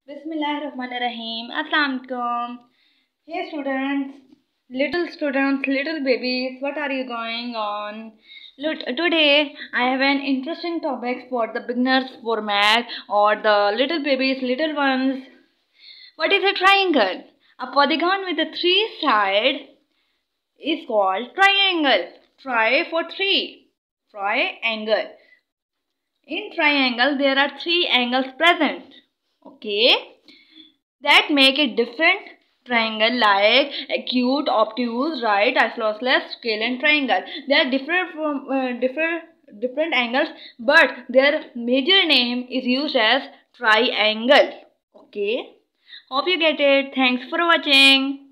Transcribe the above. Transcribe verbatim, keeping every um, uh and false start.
Bismillahirrahmanirrahim. Assalamu alaikum. Hey students, little students, little babies, what are you going on? Look, today I have an interesting topic for the beginners for math or the little babies, little ones. What is a triangle? A polygon with a three sides is called triangle. Try for three. Triangle. In triangle there are three angles present. Okay, that make it different triangle like acute, obtuse, right, isosceles, scalene triangle. They are different from uh, different different angles, but their major name is used as triangle. Okay, hope you get it. Thanks for watching.